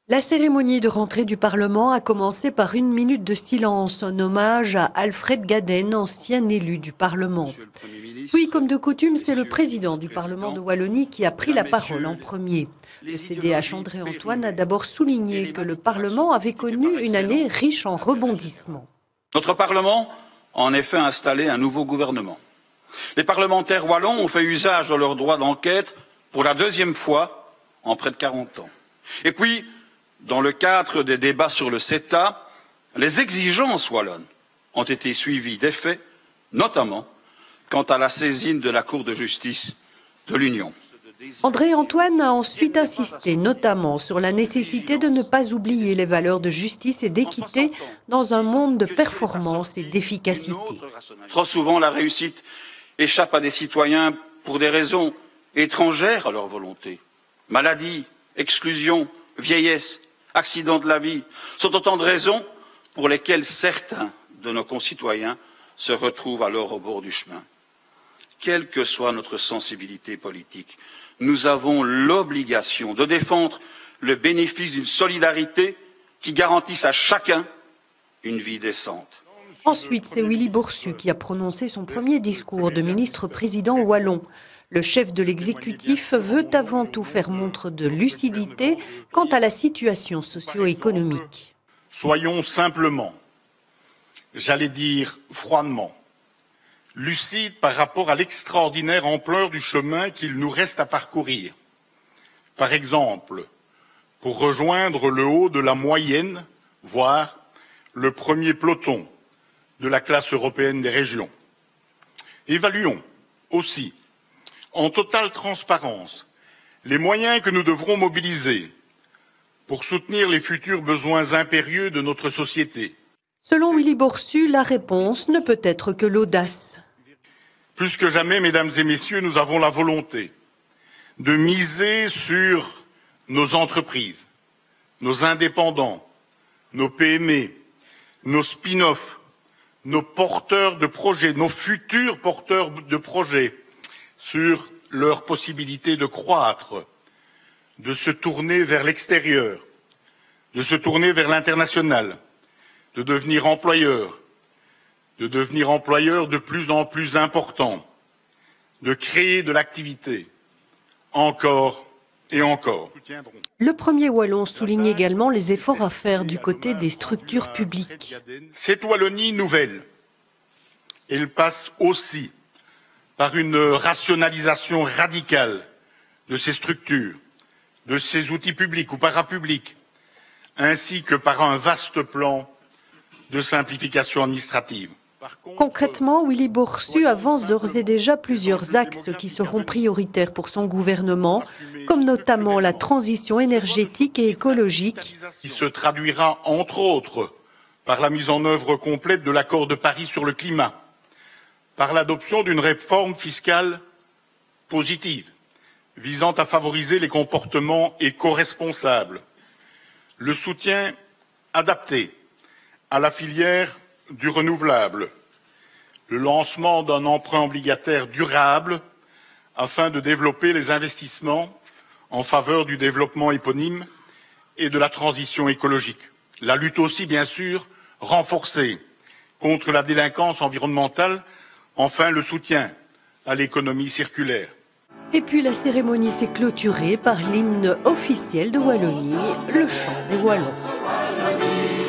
La cérémonie de rentrée du Parlement a commencé par une minute de silence, un hommage à Alfred Gaden, ancien élu du Parlement. Puis, comme de coutume, c'est le président du Parlement de Wallonie qui a pris la parole en premier. Le CDH André Antoine a d'abord souligné que le Parlement avait connu une année riche en rebondissements. Notre Parlement a en effet installé un nouveau gouvernement. Les parlementaires wallons ont fait usage de leur droit d'enquête pour la deuxième fois en près de 40 ans. Et puis, dans le cadre des débats sur le CETA, les exigences wallonnes ont été suivies d'effet, notamment quant à la saisine de la Cour de justice de l'Union. André Antoine a ensuite insisté notamment sur la nécessité de ne pas oublier les valeurs de justice et d'équité dans un monde de performance et d'efficacité. Trop souvent, la réussite échappe à des citoyens pour des raisons étrangères à leur volonté. Maladie, exclusion, vieillesse, accidents de la vie sont autant de raisons pour lesquelles certains de nos concitoyens se retrouvent alors au bord du chemin. Quelle que soit notre sensibilité politique, nous avons l'obligation de défendre le bénéfice d'une solidarité qui garantisse à chacun une vie décente. Ensuite, c'est Willy Boursu qui a prononcé son premier discours de ministre-président wallon. Le chef de l'exécutif veut avant tout faire montre de lucidité quant à la situation socio-économique. Soyons simplement, j'allais dire froidement, lucides par rapport à l'extraordinaire ampleur du chemin qu'il nous reste à parcourir. Par exemple, pour rejoindre le haut de la moyenne, voire le premier peloton de la classe européenne des régions. Évaluons aussi, en totale transparence, les moyens que nous devrons mobiliser pour soutenir les futurs besoins impérieux de notre société. Selon Willy Boursu, la réponse ne peut être que l'audace. Plus que jamais, mesdames et messieurs, nous avons la volonté de miser sur nos entreprises, nos indépendants, nos PME, nos spin-offs, nos porteurs de projets, nos futurs porteurs de projets, sur leur possibilité de croître, de se tourner vers l'extérieur, de se tourner vers l'international, de devenir employeurs de plus en plus importants, de créer de l'activité, encore et encore. Le premier wallon souligne également les efforts à faire du côté des structures publiques. Cette Wallonie nouvelle, elle passe aussi par une rationalisation radicale de ces structures, de ces outils publics ou parapublics, ainsi que par un vaste plan de simplification administrative. Concrètement, Willy Boursu avance d'ores et déjà plusieurs axes qui seront prioritaires pour son gouvernement, comme notamment la transition énergétique et écologique. Qui se traduira, entre autres, par la mise en œuvre complète de l'accord de Paris sur le climat, par l'adoption d'une réforme fiscale positive, visant à favoriser les comportements éco-responsables, le soutien adapté à la filière du renouvelable, le lancement d'un emprunt obligataire durable afin de développer les investissements en faveur du développement éponyme et de la transition écologique. La lutte aussi, bien sûr, renforcée contre la délinquance environnementale, enfin le soutien à l'économie circulaire. Et puis la cérémonie s'est clôturée par l'hymne officiel de Wallonie, le chant des Wallons.